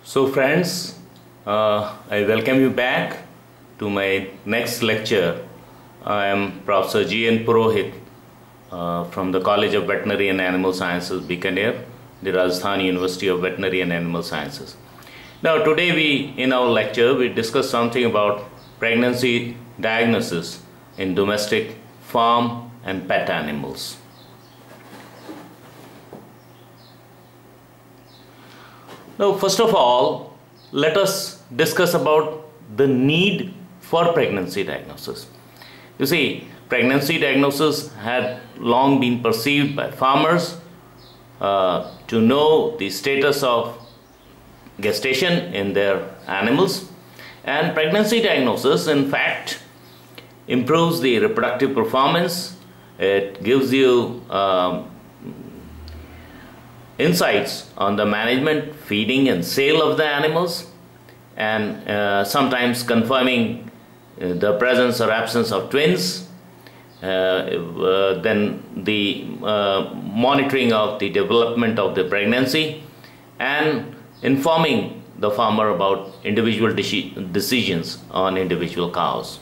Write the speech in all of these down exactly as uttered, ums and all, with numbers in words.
So friends, uh, I welcome you back to my next lecture. I am Professor G N Purohit uh, from the College of Veterinary and Animal Sciences, Bikaner, the Rajasthan University of Veterinary and Animal Sciences. Now today we, in our lecture, we discuss something about pregnancy diagnosis in domestic, farm and pet animals. Now, first of all, let us discuss about the need for pregnancy diagnosis. You see, pregnancy diagnosis had long been perceived by farmers uh, to know the status of gestation in their animals, and pregnancy diagnosis, in fact, improves the reproductive performance. It gives you um, insights on the management, feeding and sale of the animals, and uh, sometimes confirming uh, the presence or absence of twins, uh, uh, then the uh, monitoring of the development of the pregnancy, and informing the farmer about individual decisions on individual cows.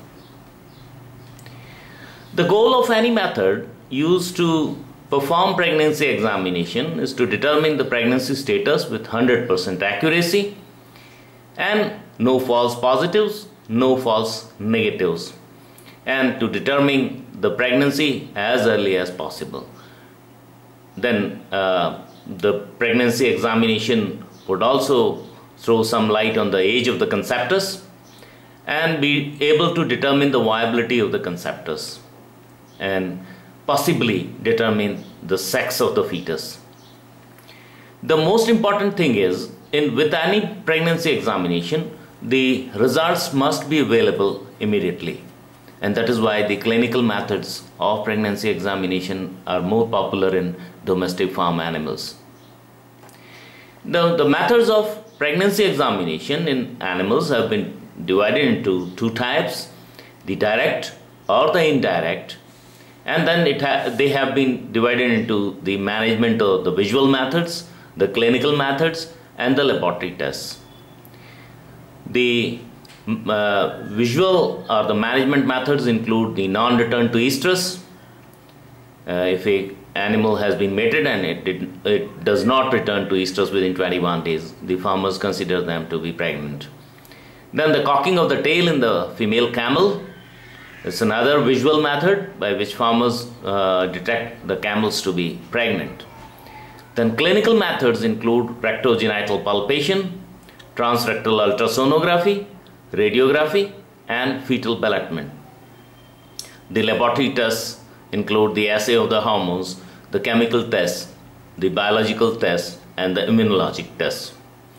The goal of any method used to perform pregnancy examination is to determine the pregnancy status with one hundred percent accuracy and no false positives, no false negatives, and to determine the pregnancy as early as possible. Then uh, the pregnancy examination would also throw some light on the age of the conceptus and be able to determine the viability of the conceptus and possibly determine the sex of the fetus. The most important thing is, in with any pregnancy examination, the results must be available immediately, and that is why the clinical methods of pregnancy examination are more popular in domestic farm animals. The, the methods of pregnancy examination in animals have been divided into two types: the direct or the indirect. And then it ha they have been divided into the management of the visual methods, the clinical methods, and the laboratory tests. The uh, visual or the management methods include the non-return to estrus. Uh, if a animal has been mated and it, did, it does not return to estrus within twenty-one days, the farmers consider them to be pregnant. Then the cocking of the tail in the female camel. It's another visual method by which farmers uh, detect the camels to be pregnant. Then clinical methods include rectogenital palpation, transrectal ultrasonography, radiography, and fetal ballotment. The laboratory tests include the assay of the hormones, the chemical tests, the biological tests, and the immunologic tests.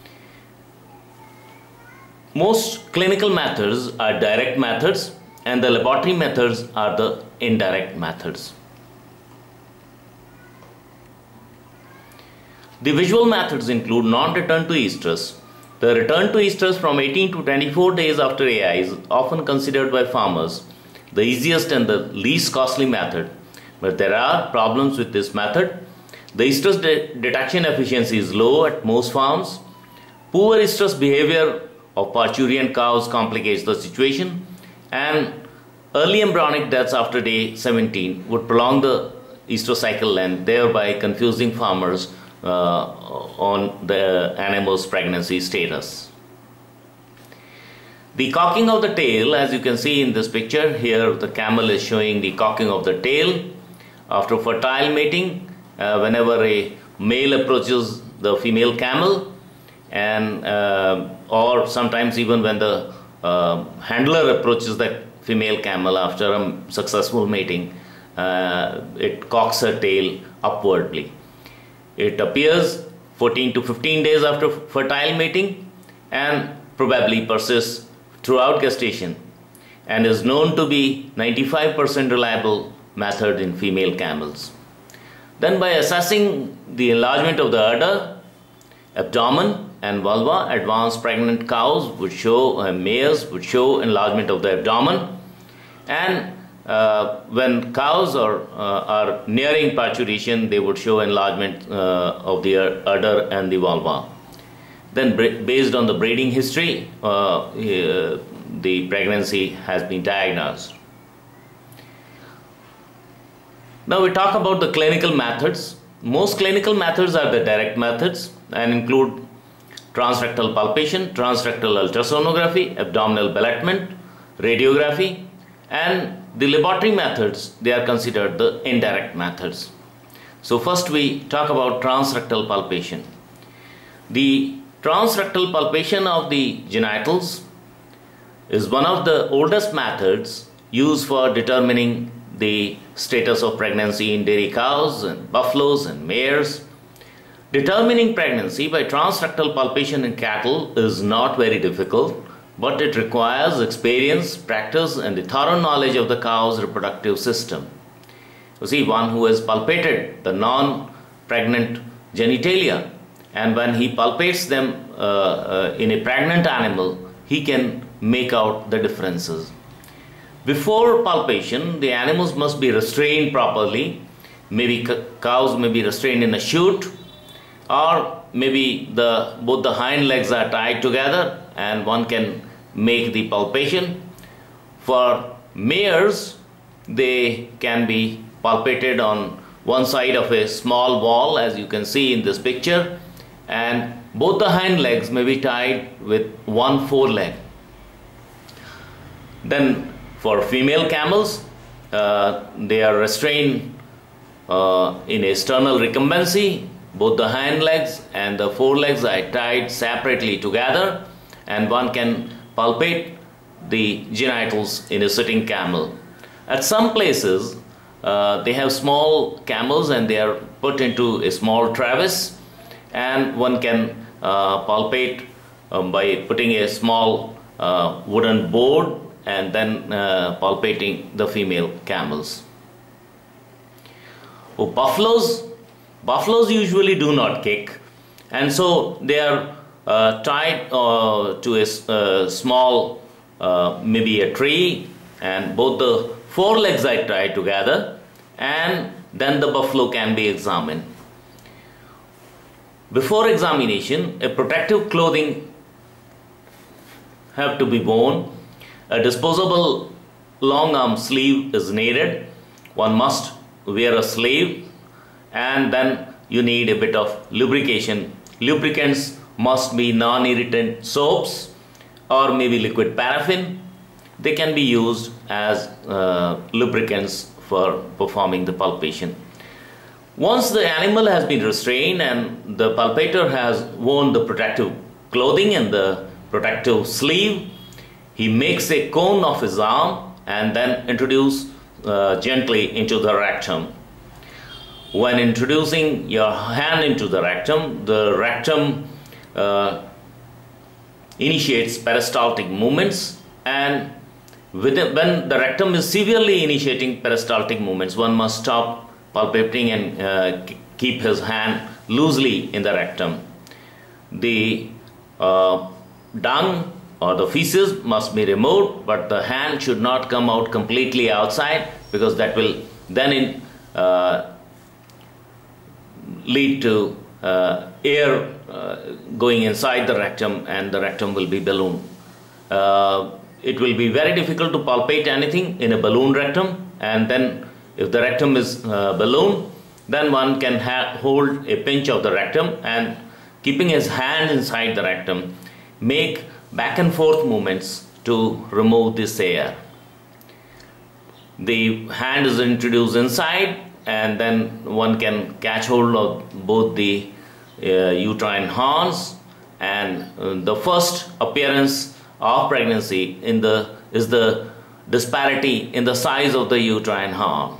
Most clinical methods are direct methods, and the laboratory methods are the indirect methods. The visual methods include non-return to estrus. The return to estrus from eighteen to twenty-four days after A I is often considered by farmers the easiest and the least costly method, but there are problems with this method. The estrus de detection efficiency is low at most farms. Poor estrus behavior of parturient cows complicates the situation, and early embryonic deaths after day seventeen would prolong the estrus cycle and thereby confusing farmers uh, on the animal's pregnancy status. The cocking of the tail, as you can see in this picture here, the camel is showing the cocking of the tail after fertile mating. Uh, whenever a male approaches the female camel, and uh, or sometimes even when the uh, handler approaches the female camel after a successful mating, uh, it cocks her tail upwardly. It appears fourteen to fifteen days after fertile mating and probably persists throughout gestation, and is known to be ninety-five percent reliable method in female camels. Then, by assessing the enlargement of the udder, abdomen and vulva, advanced pregnant cows would show, uh, mares would show enlargement of the abdomen, and uh, when cows are, uh, are nearing parturition, they would show enlargement uh, of the udder and the vulva. then based on the breeding history, uh, uh, the pregnancy has been diagnosed. Now we talk about the clinical methods. Most clinical methods are the direct methods and include transrectal palpation, transrectal ultrasonography, abdominal ballotment, radiography, and the laboratory methods, they are considered the indirect methods. So first we talk about transrectal palpation. The transrectal palpation of the genitals is one of the oldest methods used for determining the status of pregnancy in dairy cows and buffaloes and mares. Determining pregnancy by transrectal palpation in cattle is not very difficult, but it requires experience, practice, and the thorough knowledge of the cow's reproductive system. You see, one who has palpated the non-pregnant genitalia, and when he palpates them uh, uh, in a pregnant animal, he can make out the differences. Before palpation, the animals must be restrained properly. Maybe cows may be restrained in a chute, or maybe the both the hind legs are tied together and one can make the palpation. For mares, they can be palpated on one side of a small wall, as you can see in this picture, and both the hind legs may be tied with one foreleg. Then for female camels, uh, they are restrained uh, in a sternal recumbency. Both the hind legs and the forelegs are tied separately together, and one can palpate the genitals in a sitting camel. At some places, uh, they have small camels and they are put into a small travis, and one can uh, palpate um, by putting a small uh, wooden board and then uh, palpating the female camels. Oh, buffaloes, buffaloes usually do not kick, and so they are uh, tied uh, to a uh, small, uh, maybe a tree, and both the forelegs are tied together, and then the buffalo can be examined. Before examination, a protective clothing have to be worn. A disposable long arm sleeve is needed. One must wear a sleeve, and then you need a bit of lubrication. Lubricants must be non-irritant soaps or maybe liquid paraffin. They can be used as uh, lubricants for performing the palpation. Once the animal has been restrained and the palpator has worn the protective clothing and the protective sleeve, he makes a cone of his arm and then introduce uh, gently into the rectum. When introducing your hand into the rectum, the rectum uh, initiates peristaltic movements, and within, when the rectum is severely initiating peristaltic movements, one must stop palpating and uh, keep his hand loosely in the rectum. The uh, dung or the feces must be removed, but the hand should not come out completely outside, because that will then in, uh, lead to uh, air uh, going inside the rectum, and the rectum will be ballooned. Uh, it will be very difficult to palpate anything in a balloon rectum, and then if the rectum is uh, ballooned, then one can ha hold a pinch of the rectum and, keeping his hand inside the rectum, make back and forth movements to remove this air. The hand is introduced inside, and then one can catch hold of both the uh, uterine horns, and uh, the first appearance of pregnancy in the is the disparity in the size of the uterine horn.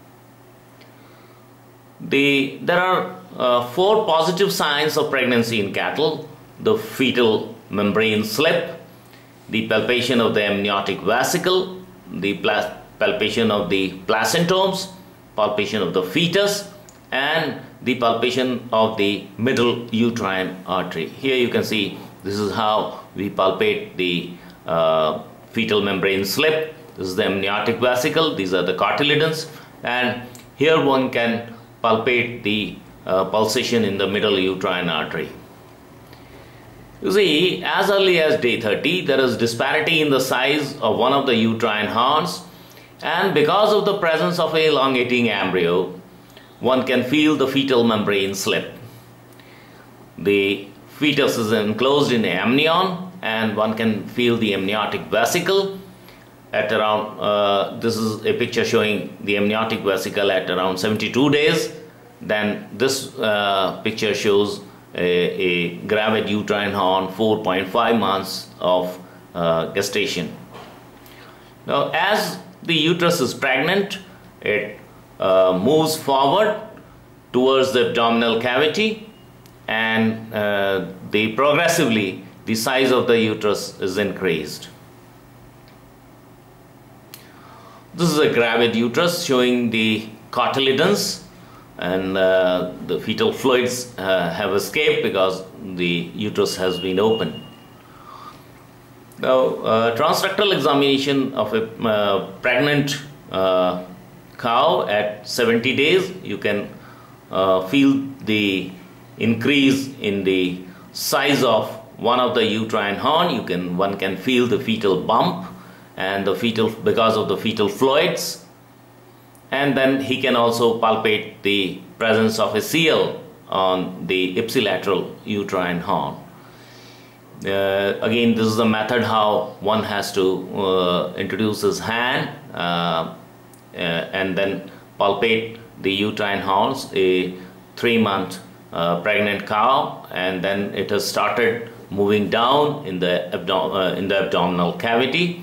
The, there are uh, four positive signs of pregnancy in cattle: the fetal membrane slip, the palpation of the amniotic vesicle, the palpation of the placentomes, palpation of the fetus, and the palpation of the middle uterine artery. Here you can see this is how we palpate the uh, fetal membrane slip. This is the amniotic vesicle, these are the cotyledons, and here one can palpate the uh, pulsation in the middle uterine artery. You see, as early as day thirty, there is disparity in the size of one of the uterine horns, and because of the presence of a elongating embryo, one can feel the fetal membrane slip. The fetus is enclosed in the amnion, and one can feel the amniotic vesicle at around, uh, this is a picture showing the amniotic vesicle at around seventy-two days. Then this uh, picture shows a, a gravid uterine horn, four point five months of uh, gestation. Now, as the uterus is pregnant, it uh, moves forward towards the abdominal cavity, and uh, the progressively the size of the uterus is increased. This is a gravid uterus showing the cotyledons, and uh, the fetal fluids uh, have escaped because the uterus has been opened. Now, uh, transrectal examination of a uh, pregnant uh, cow at seventy days, you can uh, feel the increase in the size of one of the uterine horn. You can one can feel the fetal bump and the fetal because of the fetal fluids, and then he can also palpate the presence of a seal on the ipsilateral uterine horn. Uh, again, this is the method how one has to uh, introduce his hand uh, uh, and then palpate the uterine horns. A three month uh, pregnant cow, and then it has started moving down in the, abdom uh, in the abdominal cavity.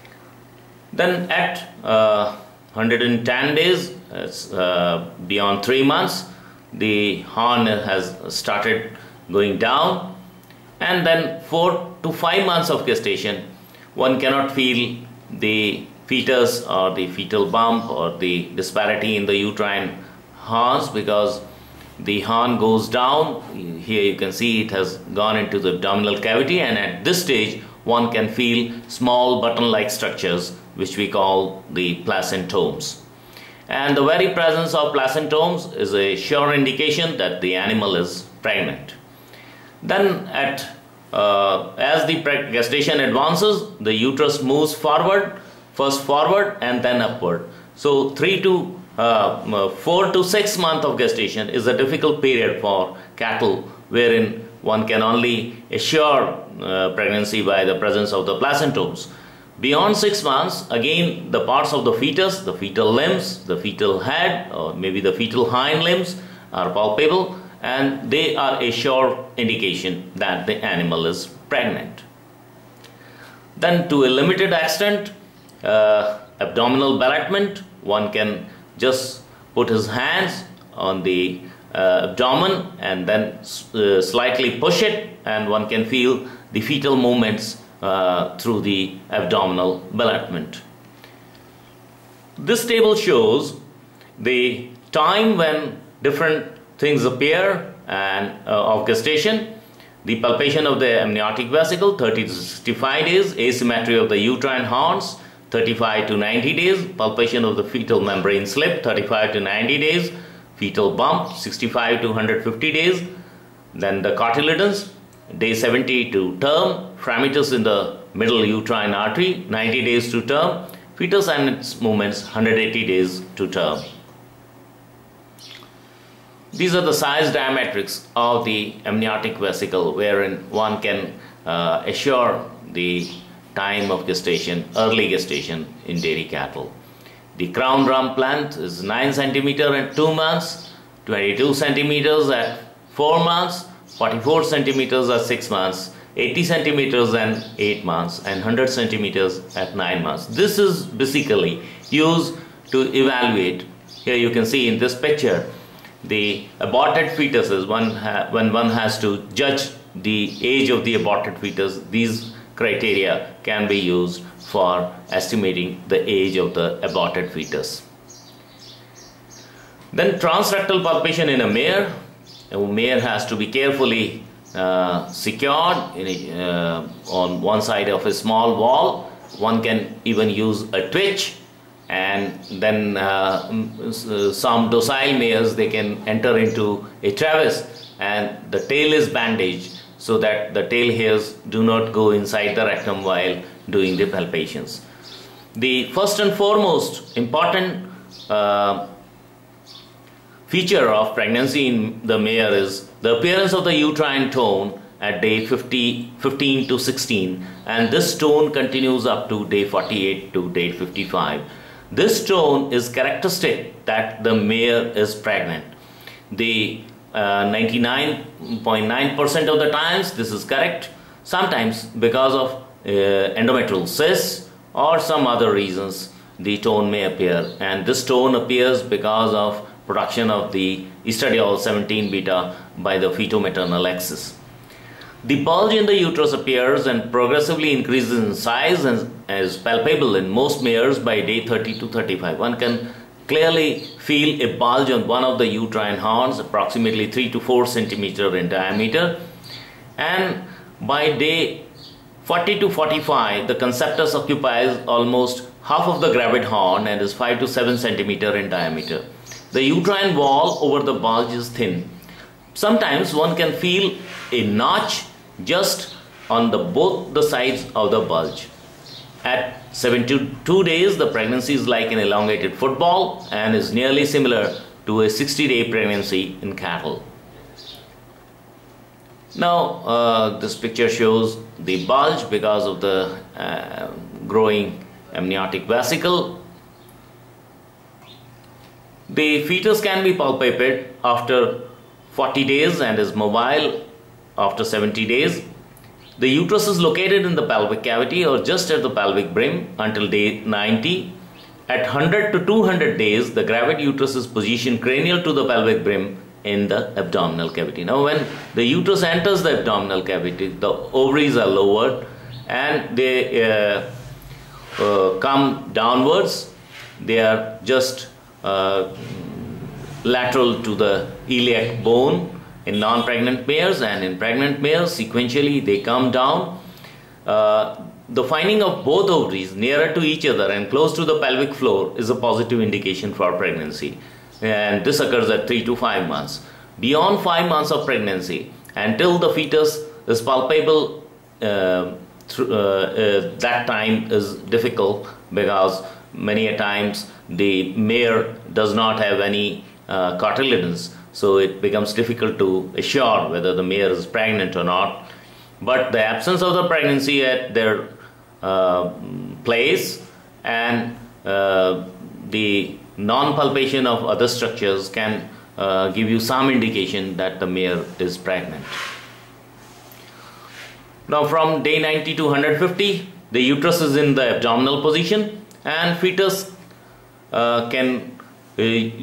Then at uh, one hundred ten days, it's, uh, beyond three months, the horn has started going down, and then four to five months of gestation, one cannot feel the fetus or the fetal bump or the disparity in the uterine horns because the horn goes down. Here you can see it has gone into the abdominal cavity, and at this stage one can feel small button-like structures which we call the placentomes. And the very presence of placentomes is a sure indication that the animal is pregnant. Then at uh, as the gestation advances, the uterus moves forward, first forward and then upward. So three to uh, four to six months of gestation is a difficult period for cattle, wherein one can only assure uh, pregnancy by the presence of the placentomes. Beyond six months, again the parts of the fetus, the fetal limbs, the fetal head, or maybe the fetal hind limbs are palpable, and they are a sure indication that the animal is pregnant. Then to a limited extent, uh, abdominal ballotment, one can just put his hands on the uh, abdomen and then uh, slightly push it, and one can feel the fetal movements uh, through the abdominal ballotment. This table shows the time when different things appear and uh, of gestation. The palpation of the amniotic vesicle, thirty to sixty-five days. Asymmetry of the uterine horns, thirty-five to ninety days. Palpation of the fetal membrane slip, thirty-five to ninety days. Fetal bump, sixty-five to one hundred fifty days. Then the cotyledons, day seventy to term. Fremitus in the middle uterine artery, ninety days to term. Fetus and its movements, one hundred eighty days to term. These are the size diametrics of the amniotic vesicle, wherein one can uh, assure the time of gestation, early gestation in dairy cattle. The crown rump length is nine centimeters at two months, twenty-two centimeters at four months, forty-four centimeters at six months, eighty centimeters and eight months, and one hundred centimeters at nine months. This is basically used to evaluate. Here you can see in this picture the aborted fetuses. One when one has to judge the age of the aborted fetus, these criteria can be used for estimating the age of the aborted fetus. Then transrectal palpation in a mare. A mare has to be carefully uh, secured in a, uh, on one side of a small wall. One can even use a twitch, and then uh, some docile mares, they can enter into a travis and the tail is bandaged so that the tail hairs do not go inside the rectum while doing the palpations. The first and foremost important uh, feature of pregnancy in the mare is the appearance of the uterine tone at day fifty, fifteen to sixteen, and this tone continues up to day forty-eight to day fifty-five. This tone is characteristic that the mare is pregnant. The ninety-nine point nine percent uh, of the times this is correct. Sometimes because of uh, endometrial cysts or some other reasons the tone may appear, and this tone appears because of production of the estradiol seventeen beta by the feto-maternal axis. The bulge in the uterus appears and progressively increases in size and is palpable in most mares by day thirty to thirty-five. One can clearly feel a bulge on one of the uterine horns, approximately three to four centimeter in diameter, and by day forty to forty-five the conceptus occupies almost half of the gravid horn and is five to seven centimeter in diameter. The uterine wall over the bulge is thin. Sometimes one can feel a notch just on the both the sides of the bulge. At seventy-two days, the pregnancy is like an elongated football and is nearly similar to a sixty day pregnancy in cattle. Now, uh, this picture shows the bulge because of the uh, growing amniotic vesicle. The fetus can be palpated after forty days and is mobile after seventy days. The uterus is located in the pelvic cavity or just at the pelvic brim until day ninety. At one hundred to two hundred days, the gravid uterus is positioned cranial to the pelvic brim in the abdominal cavity. Now, when the uterus enters the abdominal cavity, the ovaries are lowered and they uh, uh, come downwards. They are just uh, lateral to the iliac bone in non-pregnant mares, and in pregnant mares sequentially they come down. Uh, the finding of both ovaries nearer to each other and close to the pelvic floor is a positive indication for pregnancy, and this occurs at three to five months. Beyond five months of pregnancy, until the fetus is palpable, uh, through, uh, uh, that time is difficult because many a times the mare does not have any uh, cotyledons, so it becomes difficult to assure whether the mare is pregnant or not. But the absence of the pregnancy at their uh, place and uh, the non-palpation of other structures can uh, give you some indication that the mare is pregnant. Now, from day ninety to one hundred fifty, the uterus is in the abdominal position and fetus uh, can uh,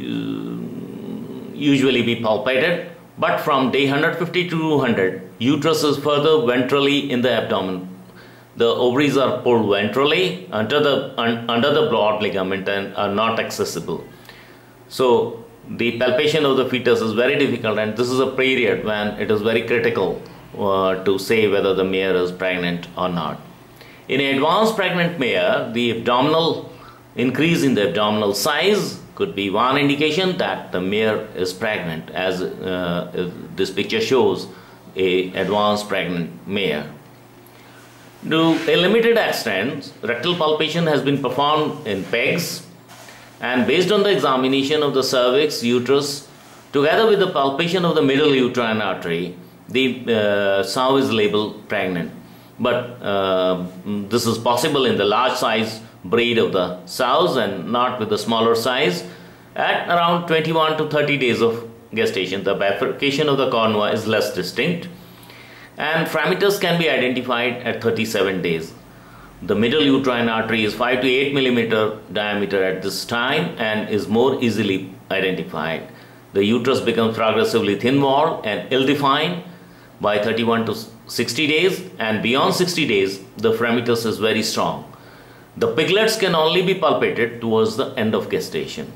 usually be palpated, but from day one hundred fifty to two hundred, uterus is further ventrally in the abdomen. The ovaries are pulled ventrally under the un, under the broad ligament and are not accessible. So the palpation of the fetus is very difficult, and this is a period when it is very critical uh, to say whether the mare is pregnant or not. In an advanced pregnant mare, the abdominal increase in the abdominal size could be one indication that the mare is pregnant, as uh, this picture shows a advanced pregnant mare. To a limited extent, rectal palpation has been performed in pigs, and based on the examination of the cervix, uterus, together with the palpation of the middle uterine artery, the uh, sow is labeled pregnant. But uh, this is possible in the large size breed of the sows and not with the smaller size. At around twenty-one to thirty days of gestation, the bifurcation of the cornua is less distinct, and phragmitus can be identified at thirty-seven days. The middle uterine artery is five to eight millimeter diameter at this time and is more easily identified. The uterus becomes progressively thin-walled and ill-defined by thirty-one to sixty days, and beyond sixty days, the phragmitus is very strong. The piglets can only be palpated towards the end of gestation.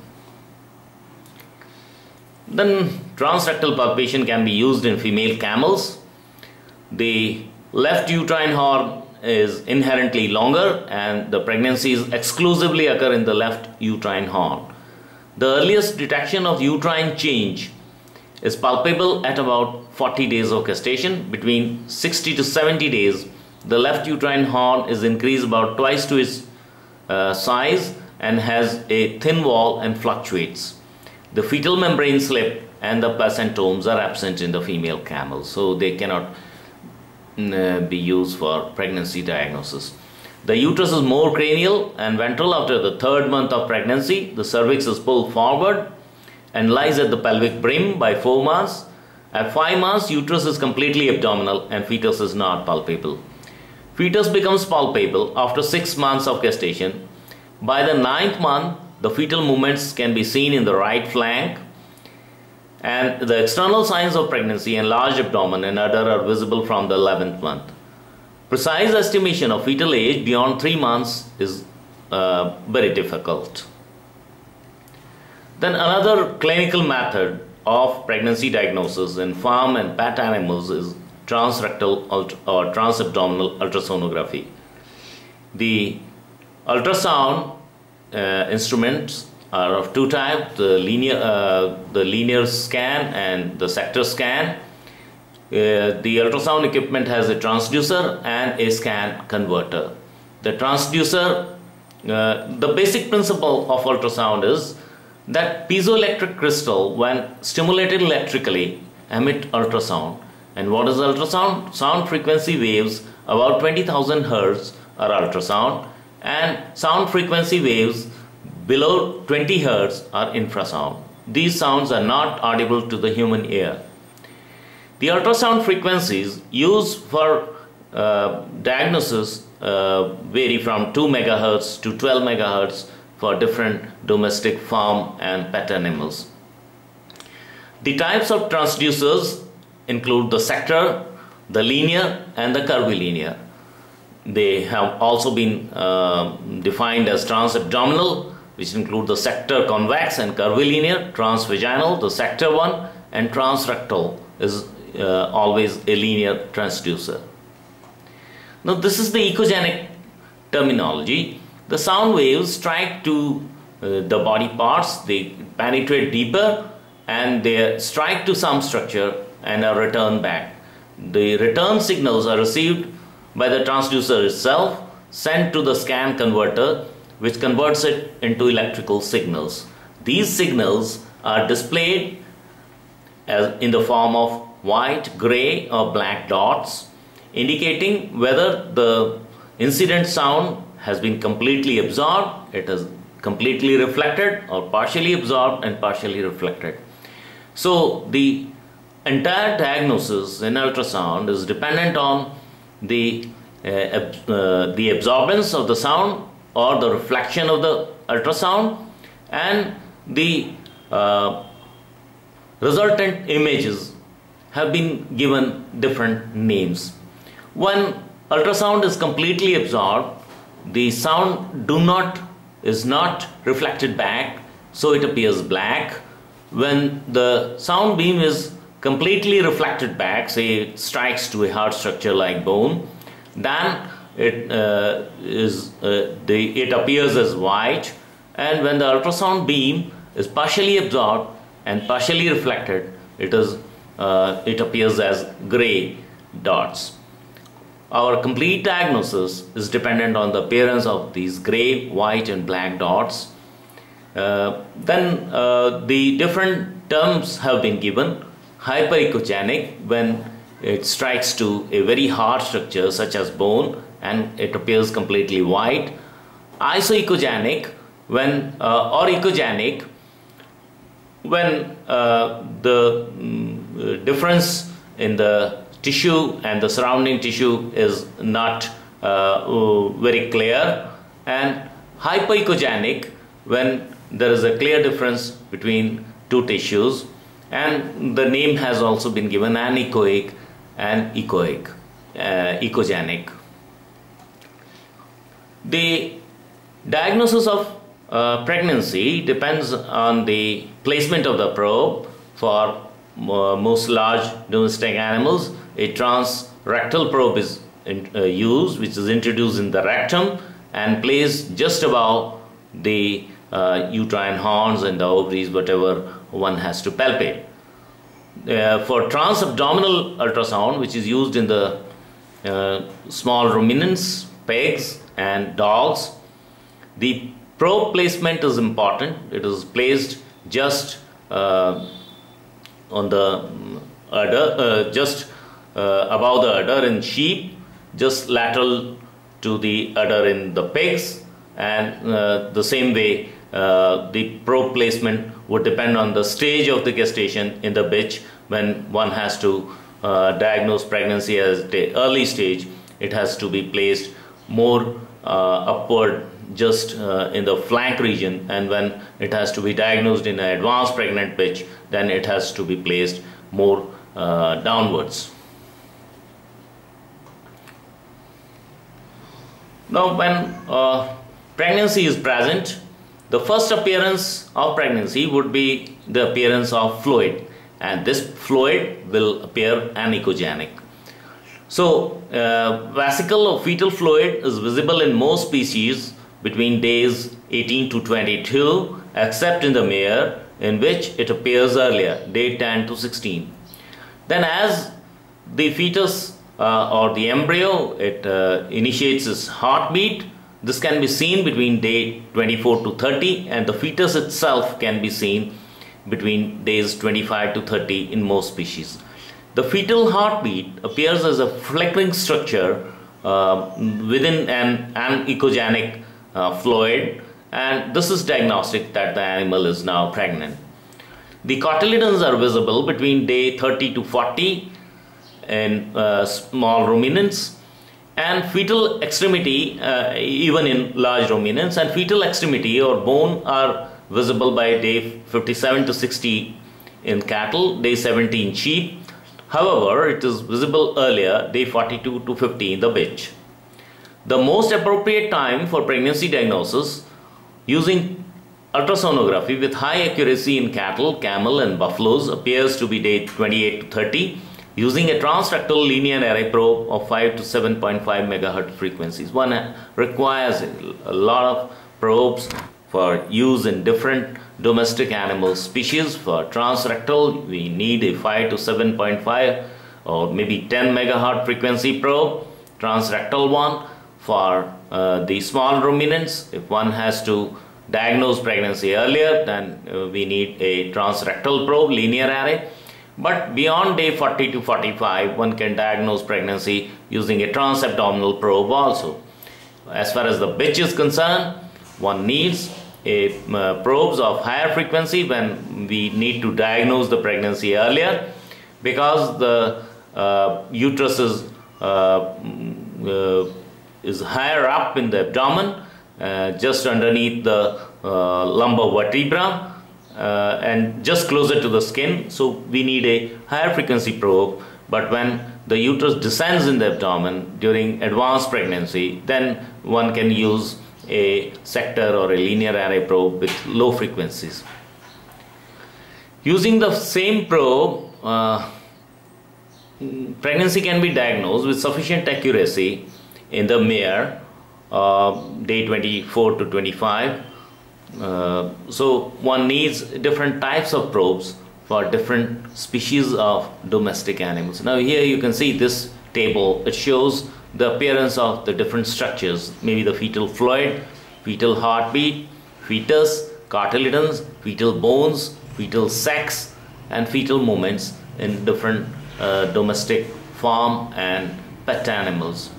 Then transrectal palpation can be used in female camels. The left uterine horn is inherently longer, and the pregnancies exclusively occur in the left uterine horn. The earliest detection of uterine change is palpable at about forty days of gestation, between sixty to seventy days, the left uterine horn is increased about twice to its uh, size and has a thin wall and fluctuates. The fetal membrane slip and the placentomes are absent in the female camel, so they cannot uh, be used for pregnancy diagnosis. The uterus is more cranial and ventral after the third month of pregnancy. The cervix is pulled forward and lies at the pelvic brim by four months. At five months, uterus is completely abdominal and fetus is not palpable. Fetus becomes palpable after six months of gestation. By the ninth month, the fetal movements can be seen in the right flank, and the external signs of pregnancy, enlarged abdomen and udder, are visible from the eleventh month. Precise estimation of fetal age beyond three months is uh, very difficult. Then another clinical method of pregnancy diagnosis in farm and pet animals is transrectal or transabdominal ultrasonography. The ultrasound uh, instruments are of two types: the linear, uh, the linear scan and the sector scan. Uh, the ultrasound equipment has a transducer and a scan converter. The transducer, uh, the basic principle of ultrasound is that piezoelectric crystal, when stimulated electrically, emit ultrasound. And what is ultrasound? Sound frequency waves about twenty thousand hertz are ultrasound, and sound frequency waves below twenty hertz are infrasound. These sounds are not audible to the human ear. The ultrasound frequencies used for uh, diagnosis uh, vary from two megahertz to twelve megahertz for different domestic, farm and pet animals. The types of transducers include the sector, the linear and the curvilinear. They have also been uh, defined as transabdominal, which include the sector convex and curvilinear, transvaginal, the sector one, and transrectal is uh, always a linear transducer. Now this is the echogenic terminology. The sound waves strike to uh, the body parts, they penetrate deeper and they strike to some structure and are returned back. The return signals are received by the transducer itself, sent to the scan converter, which converts it into electrical signals. These signals are displayed as in the form of white, gray or black dots, indicating whether the incident sound has been completely absorbed, it is completely reflected, or partially absorbed and partially reflected. So the entire diagnosis in ultrasound is dependent on the uh, uh, the absorbance of the sound or the reflection of the ultrasound, and the uh, resultant images have been given different names. When ultrasound is completely absorbed, the sound do not is not reflected back, so it appears black. When the sound beam is completely reflected back, say it strikes to a hard structure like bone, then it uh, is uh, the it appears as white. And when the ultrasound beam is partially absorbed and partially reflected, it is uh, it appears as gray dots. Our complete diagnosis is dependent on the appearance of these gray, white and black dots. Uh, then uh, the different terms have been given. Hyperechogenic, when it strikes to a very hard structure such as bone and it appears completely white. Isoechogenic, when uh, or echogenic, when uh, the mm, difference in the tissue and the surrounding tissue is not uh, very clear, and hypoechogenic, when there is a clear difference between two tissues, and the name has also been given anechoic and echoic, uh, echogenic. The diagnosis of uh, pregnancy depends on the placement of the probe. For uh, most large domestic animals, a transrectal probe is in, uh, used, which is introduced in the rectum and placed just above the uh, uterine horns and the ovaries, whatever one has to palpate. uh, for transabdominal ultrasound, which is used in the uh, small ruminants, pigs and dogs, the probe placement is important. It is placed just uh, on the udder, uh, just uh, above the udder in sheep, just lateral to the udder in the pigs, and uh, the same way uh, the probe placement would depend on the stage of the gestation in the bitch. When one has to uh, diagnose pregnancy as the early stage, it has to be placed more uh, upward, just uh, in the flank region, and when it has to be diagnosed in an advanced pregnant bitch, then it has to be placed more uh, downwards. Now, when uh, pregnancy is present, the first appearance of pregnancy would be the appearance of fluid, and this fluid will appear anechogenic. So, uh, vesicle or fetal fluid is visible in most species between days eighteen to twenty-two, except in the mare, in which it appears earlier, day ten to sixteen. Then as the fetus uh, or the embryo, it uh, initiates its heartbeat, this can be seen between day twenty-four to thirty, and the fetus itself can be seen between days twenty-five to thirty in most species. The fetal heartbeat appears as a flickering structure uh, within an anechogenic uh, fluid, and this is diagnostic that the animal is now pregnant. The cotyledons are visible between day thirty to forty in uh, small ruminants, and fetal extremity uh, even in large ruminants, and fetal extremity or bone are visible by day fifty-seven to sixty in cattle, day seventy in sheep. However, it is visible earlier, day forty-two to fifty in the bitch. The most appropriate time for pregnancy diagnosis using ultrasonography with high accuracy in cattle, camel and buffaloes appears to be day twenty-eight to thirty using a transrectal linear array probe of five to seven point five megahertz frequencies. One requires a lot of probes for use in different domestic animal species. For transrectal, we need a five to seven point five or maybe ten megahertz frequency probe, transrectal one. For uh, the small ruminants, if one has to diagnose pregnancy earlier, then uh, we need a transrectal probe, linear array. But beyond day forty to forty-five, one can diagnose pregnancy using a transabdominal probe also. As far as the bitch is concerned, one needs a uh, probes of higher frequency when we need to diagnose the pregnancy earlier, because the uh, uterus is uh, uh, is higher up in the abdomen, uh, just underneath the uh, lumbar vertebra, uh, and just closer to the skin. So we need a higher frequency probe. But when the uterus descends in the abdomen during advanced pregnancy, then one can use a sector or a linear array probe with low frequencies. Using the same probe, uh, pregnancy can be diagnosed with sufficient accuracy in the mare, uh, day twenty-four to twenty-five. Uh, so one needs different types of probes for different species of domestic animals. Now here you can see this table. It shows the appearance of the different structures, maybe the fetal fluid, fetal heartbeat, fetus, cotyledons, fetal bones, fetal sex and fetal movements in different uh, domestic farm and pet animals.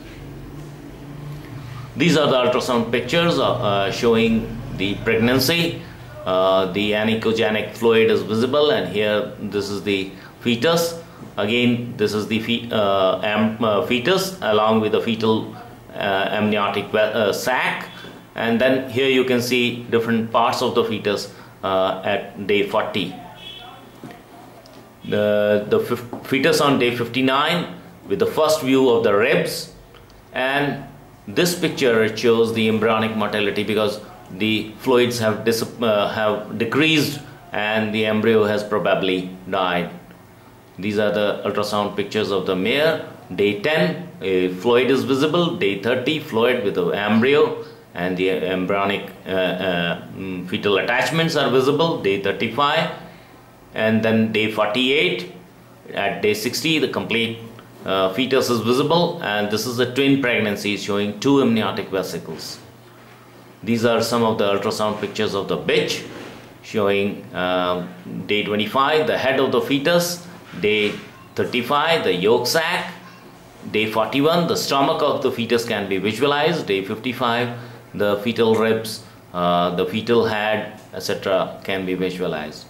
These are the ultrasound pictures uh, showing the pregnancy. Uh, the anechogenic fluid is visible, and here this is the fetus. Again, this is the fe uh, am uh, fetus along with the fetal uh, amniotic uh, sac, and then here you can see different parts of the fetus uh, at day forty. The, the fetus on day fifty-nine with the first view of the ribs, and this picture it shows the embryonic mortality because the fluids have, dis uh, have decreased and the embryo has probably died. These are the ultrasound pictures of the mare. Day ten, a fluid is visible. Day thirty, fluid with the embryo and the embryonic uh, uh, fetal attachments are visible. Day thirty-five, and then day forty-eight, at day sixty the complete uh, fetus is visible, and this is a twin pregnancy showing two amniotic vesicles. These are some of the ultrasound pictures of the bitch, showing uh, day twenty-five the head of the fetus, day thirty-five the yolk sac, day forty-one the stomach of the fetus can be visualized, day fifty-five the fetal ribs, uh, the fetal head, et cetera can be visualized.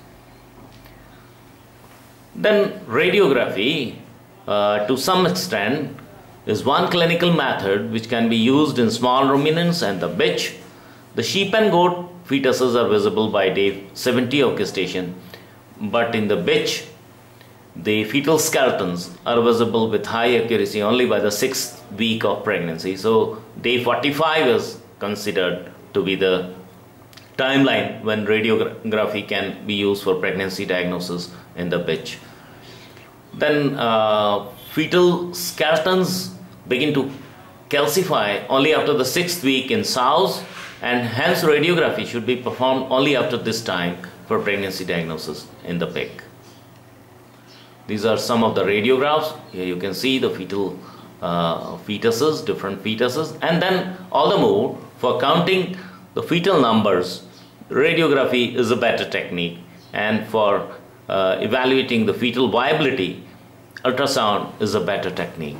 Then radiography, uh, to some extent, is one clinical method which can be used in small ruminants and the bitch. The sheep and goat fetuses are visible by day seventy of gestation, but in the bitch, the fetal skeletons are visible with high accuracy only by the sixth week of pregnancy. So day forty-five is considered to be the timeline when radiography can be used for pregnancy diagnosis in the bitch. Then uh, fetal skeletons begin to calcify only after the sixth week in sows, and hence radiography should be performed only after this time for pregnancy diagnosis in the pig. These are some of the radiographs. Here you can see the fetal uh, fetuses, different fetuses, and then all the more for counting the fetal numbers, radiography is a better technique, and for uh, evaluating the fetal viability, ultrasound is a better technique.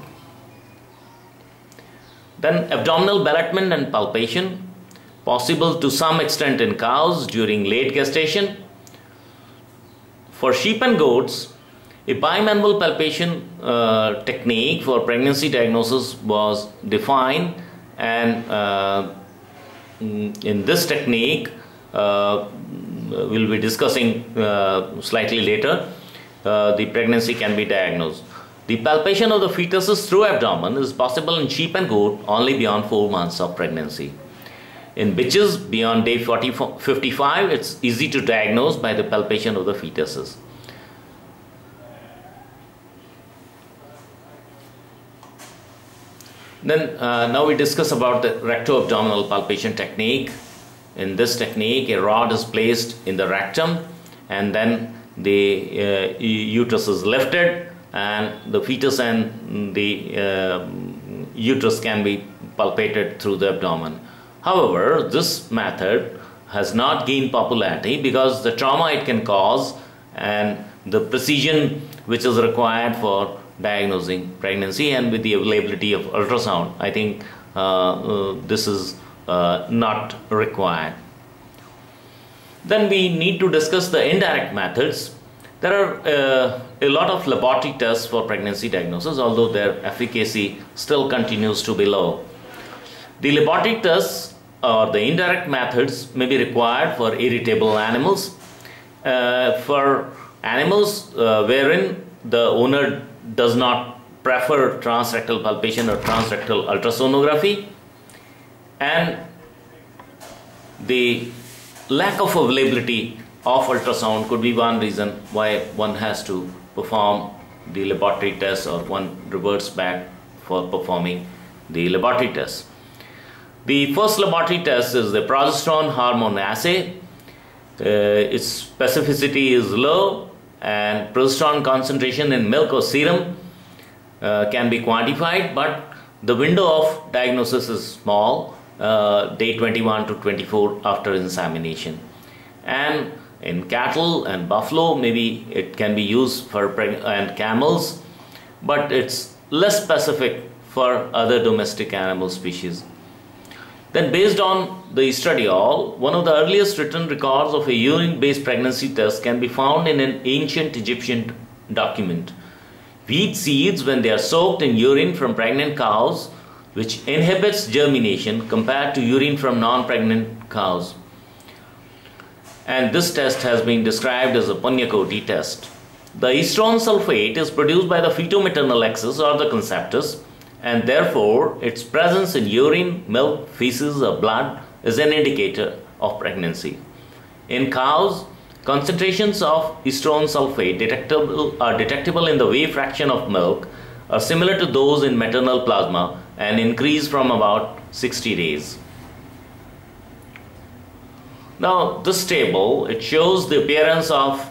Then abdominal ballotment and palpation, possible to some extent in cows during late gestation. For sheep and goats, a bimanual palpation uh, technique for pregnancy diagnosis was defined, and uh, in this technique uh, we'll be discussing uh, slightly later, uh, the pregnancy can be diagnosed. The palpation of the fetuses through abdomen is possible in sheep and goat only beyond four months of pregnancy. In bitches beyond day forty, fifty-five, it's easy to diagnose by the palpation of the fetuses. Then uh, now we discuss about the recto-abdominal palpation technique. In this technique, a rod is placed in the rectum, and then the uh, uterus is lifted, and the fetus and the uh, uterus can be palpated through the abdomen. However, this method has not gained popularity because the trauma it can cause and the precision which is required for diagnosing pregnancy, and with the availability of ultrasound, I think uh, uh, this is uh, not required. Then we need to discuss the indirect methods. There are uh, a lot of laboratory tests for pregnancy diagnosis, although their efficacy still continues to be low. The laboratory tests or the indirect methods may be required for irritable animals, uh, for animals uh, wherein the owner does not prefer transrectal palpation or transrectal ultrasonography, and the lack of availability of ultrasound could be one reason why one has to perform the laboratory test, or one reverts back for performing the laboratory test. The first laboratory test is the progesterone hormone assay. Uh, its specificity is low, and progesterone concentration in milk or serum uh, can be quantified, but the window of diagnosis is small, uh, day twenty-one to twenty-four after insemination. And in cattle and buffalo, maybe it can be used for preg and camels, but it's less specific for other domestic animal species. Then, based on the estradiol, one of the earliest written records of a urine-based pregnancy test can be found in an ancient Egyptian document. Wheat seeds, when they are soaked in urine from pregnant cows, which inhibits germination compared to urine from non-pregnant cows. And this test has been described as a Punyakoti test. The estrone sulfate is produced by the feto-maternal axis or the conceptus, and therefore its presence in urine, milk, feces or blood is an indicator of pregnancy. In cows, concentrations of estrone sulfate detectable, are detectable in the whey fraction of milk are similar to those in maternal plasma and increase from about sixty days. Now this table, it shows the appearance of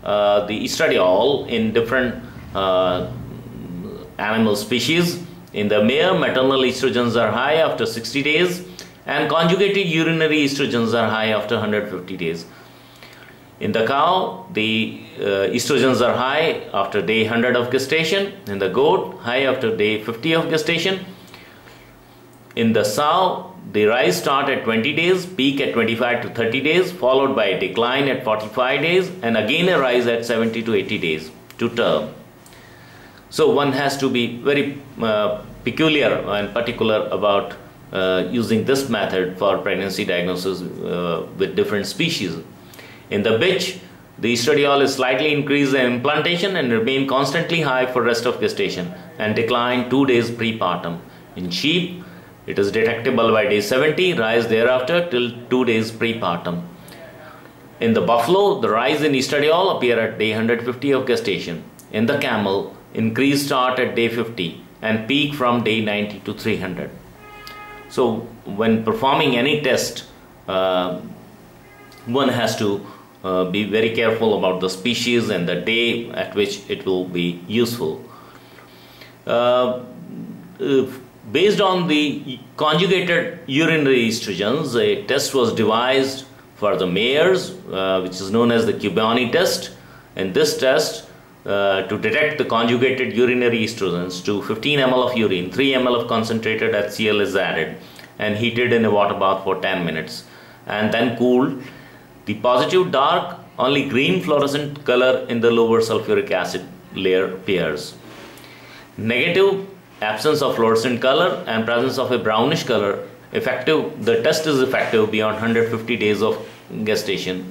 uh, the estradiol in different uh, animal species. In the mare, maternal estrogens are high after sixty days, and conjugated urinary estrogens are high after one hundred fifty days. In the cow, the uh, estrogens are high after day one hundred of gestation. In the goat, high after day fifty of gestation. In the sow, the rise start at twenty days, peak at twenty-five to thirty days, followed by a decline at forty-five days, and again a rise at seventy to eighty days to term. So one has to be very uh, peculiar and particular about uh, using this method for pregnancy diagnosis uh, with different species. In the bitch, the estradiol is slightly increased in implantation and remain constantly high for rest of gestation and decline two days prepartum. In sheep, it is detectable by day seventy, rise thereafter till two days prepartum. In the buffalo, the rise in estradiol appear at day one hundred fifty of gestation. In the camel, increase start at day fifty and peak from day ninety to three hundred. So when performing any test, uh, one has to uh, be very careful about the species and the day at which it will be useful. Uh, if Based on the conjugated urinary estrogens, a test was devised for the mares, uh, which is known as the Cubani test. In this test, uh, to detect the conjugated urinary estrogens, to fifteen milliliters of urine, three milliliters of concentrated H C l is added and heated in a water bath for ten minutes and then cooled. The positive dark, only green fluorescent color in the lower sulfuric acid layer appears. Negative, absence of fluorescent color and presence of a brownish color. Effective, the test is effective beyond one hundred fifty days of gestation.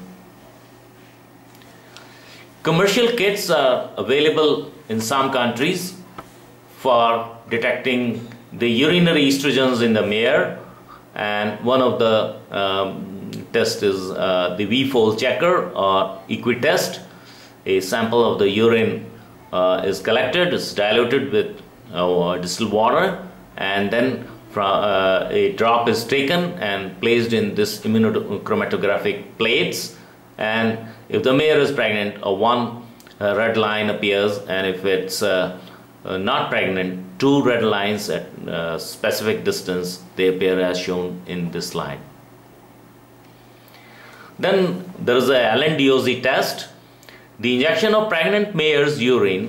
Commercial kits are available in some countries for detecting the urinary estrogens in the mare, and one of the um, tests is uh, the V-fold checker or equi-test. A sample of the urine uh, is collected, is diluted with Uh, distilled water, and then from, uh, a drop is taken and placed in this immunochromatographic plates, and if the mare is pregnant, a one uh, red line appears, and if it's uh, uh, not pregnant, two red lines at uh, specific distance, they appear as shown in this slide. Then there is a Allen Diosy test. The injection of pregnant mare's urine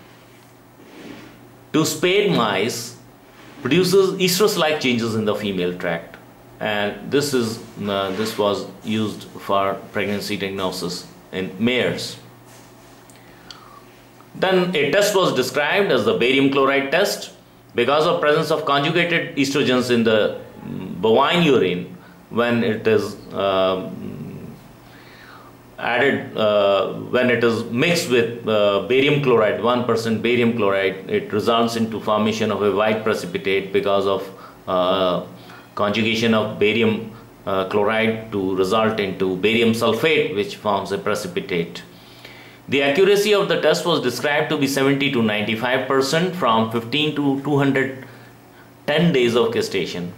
to spayed mice produces estrus-like changes in the female tract, and this is uh, this was used for pregnancy diagnosis in mares. Then a test was described as the barium chloride test. Because of presence of conjugated estrogens in the bovine urine, when it is uh, added, uh, when it is mixed with uh, barium chloride, one percent barium chloride, it results into formation of a white precipitate because of uh, conjugation of barium uh, chloride to result into barium sulfate, which forms a precipitate. The accuracy of the test was described to be seventy to ninety-five percent from fifteen to two hundred ten days of gestation.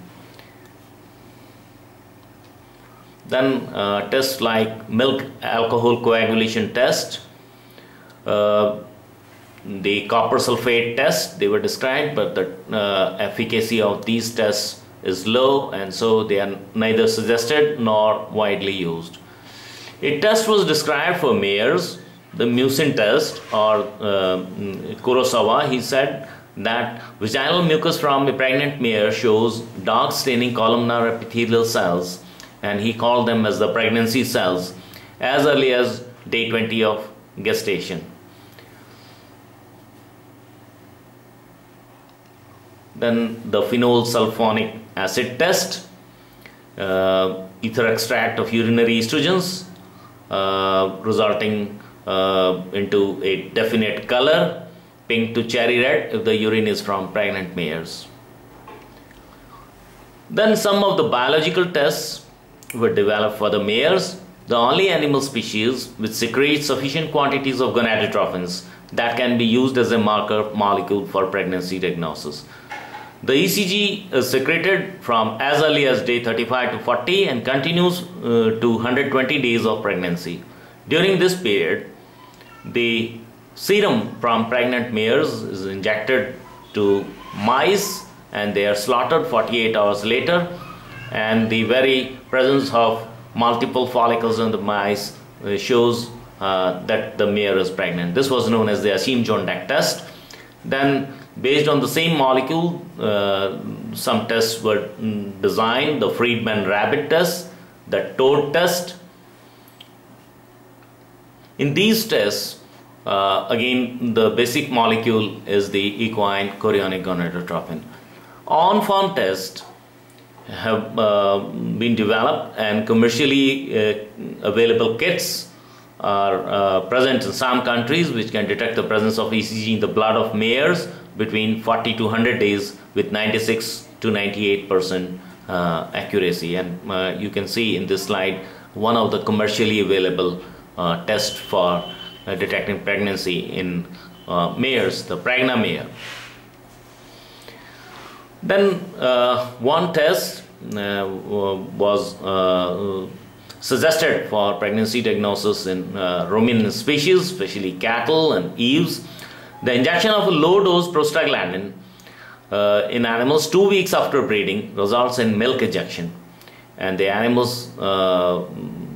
Then uh, tests like milk alcohol coagulation test, uh, the copper sulfate test, they were described, but the uh, efficacy of these tests is low, and so they are neither suggested nor widely used. A test was described for mares, the Musin test or uh, Kurosawa. He said that vaginal mucus from a pregnant mare shows dark staining columnar epithelial cells, and he called them as the pregnancy cells as early as day twenty of gestation. Then the phenol sulfonic acid test, uh, ether extract of urinary estrogens uh, resulting uh, into a definite color, pink to cherry red if the urine is from pregnant mares. Then some of the biological tests were developed for the mares, the only animal species which secretes sufficient quantities of gonadotrophins that can be used as a marker molecule for pregnancy diagnosis. The E C G is secreted from as early as day thirty-five to forty and continues uh, to one hundred twenty days of pregnancy. During this period, the serum from pregnant mares is injected to mice and they are slaughtered forty-eight hours later, and the very presence of multiple follicles in the mice uh, shows uh, that the mare is pregnant. This was known as the Ashim-Jondak test. Then based on the same molecule, uh, some tests were mm, designed: the Friedman rabbit test, the toad test. In these tests, uh, again the basic molecule is the equine chorionic gonadotropin. On-farm tests have uh, been developed, and commercially uh, available kits are uh, present in some countries which can detect the presence of E C G in the blood of mares between forty to one hundred days with ninety-six to ninety-eight percent uh, accuracy. And uh, you can see in this slide one of the commercially available uh, tests for uh, detecting pregnancy in uh, mares, the Pregna mare. Then uh, one test uh, was uh, suggested for pregnancy diagnosis in uh, ruminant species, especially cattle and ewes. The injection of a low-dose prostaglandin uh, in animals two weeks after breeding results in milk ejection, and the animals uh,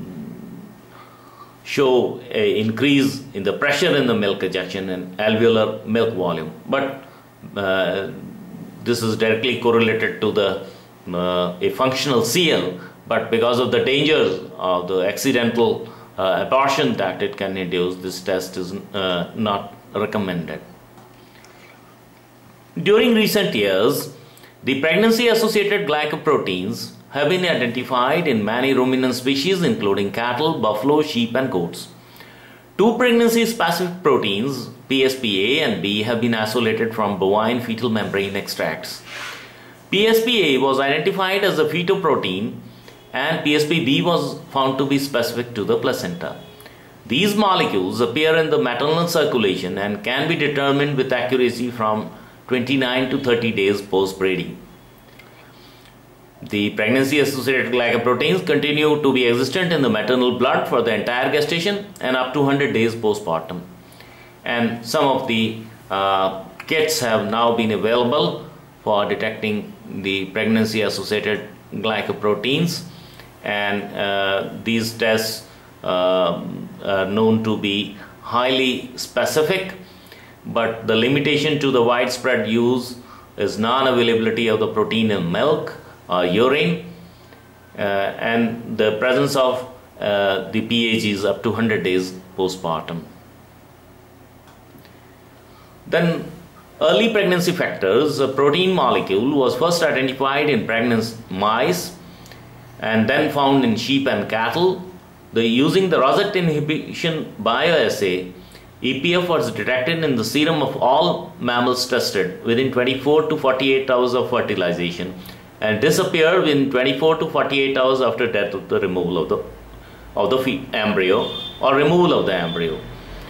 show an increase in the pressure in the milk ejection and alveolar milk volume. But uh, this is directly correlated to the uh, a functional C L, but because of the dangers of the accidental uh, abortion that it can induce, this test is uh, not recommended. During recent years, the pregnancy-associated glycoproteins have been identified in many ruminant species including cattle, buffalo, sheep and goats. Two pregnancy-specific proteins, P S P A and B, have been isolated from bovine fetal membrane extracts. P S P A was identified as a fetoprotein and P S P B was found to be specific to the placenta. These molecules appear in the maternal circulation and can be determined with accuracy from twenty-nine to thirty days post-breeding. The pregnancy-associated glycoproteins continue to be existent in the maternal blood for the entire gestation and up to one hundred days postpartum. And some of the uh, kits have now been available for detecting the pregnancy-associated glycoproteins, and uh, these tests uh, are known to be highly specific, but the limitation to the widespread use is non-availability of the protein in milk or urine, uh, and the presence of uh, the P A Gs up to one hundred days postpartum. Then early pregnancy factors, a protein molecule was first identified in pregnant mice and then found in sheep and cattle. The, using the Rosette inhibition bioassay, E P F was detected in the serum of all mammals tested within twenty-four to forty-eight hours of fertilization and disappeared within twenty-four to forty-eight hours after death of the removal of the of the embryo or removal of the embryo.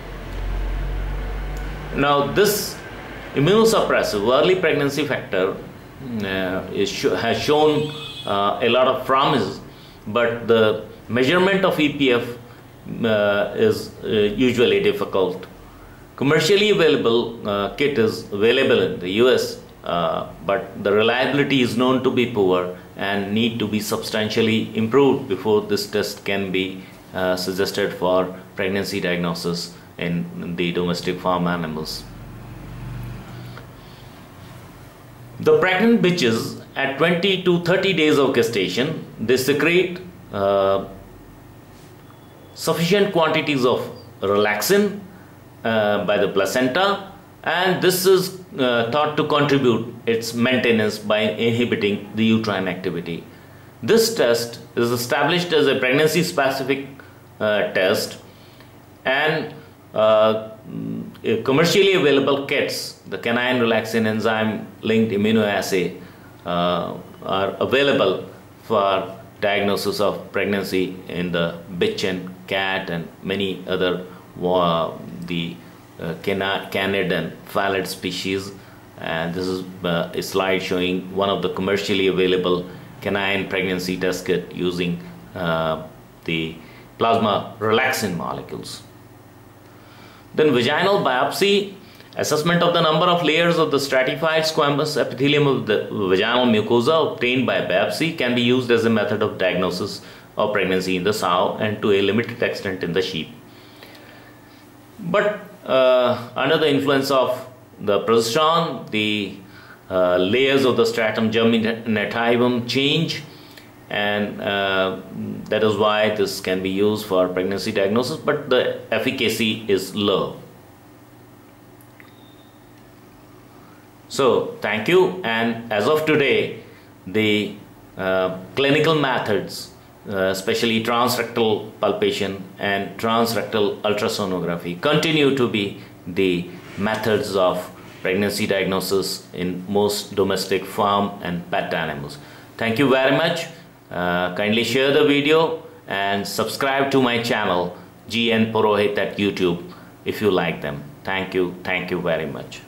Now this immunosuppressive early pregnancy factor uh, is sh has shown uh, a lot of promise, but the measurement of E P F uh, is uh, usually difficult. Commercially available uh, kit is available in the U S, uh, but the reliability is known to be poor and need to be substantially improved before this test can be uh, suggested for pregnancy diagnosis in the domestic farm animals. The pregnant bitches at twenty to thirty days of gestation, they secrete uh, sufficient quantities of relaxin uh, by the placenta, and this is uh, thought to contribute its maintenance by inhibiting the uterine activity. This test is established as a pregnancy specific uh, test, and uh, commercially available kits, the canine relaxin enzyme linked immunoassay, uh, are available for diagnosis of pregnancy in the bitch and cat and many other uh, the uh, canid and phalid species. And this is uh, a slide showing one of the commercially available canine pregnancy test kit using uh, the plasma relaxin molecules. Then vaginal biopsy, assessment of the number of layers of the stratified squamous epithelium of the vaginal mucosa obtained by biopsy can be used as a method of diagnosis of pregnancy in the sow and to a limited extent in the sheep. But uh, under the influence of the progesterone, the uh, layers of the stratum germinativum change, and uh, that is why this can be used for pregnancy diagnosis, but the efficacy is low. So thank you, and as of today the uh, clinical methods, uh, especially transrectal palpation and transrectal ultrasonography, continue to be the methods of pregnancy diagnosis in most domestic farm and pet animals. Thank you very much. Uh, kindly share the video and subscribe to my channel G N Purohit at YouTube if you like them. Thank you. Thank you very much.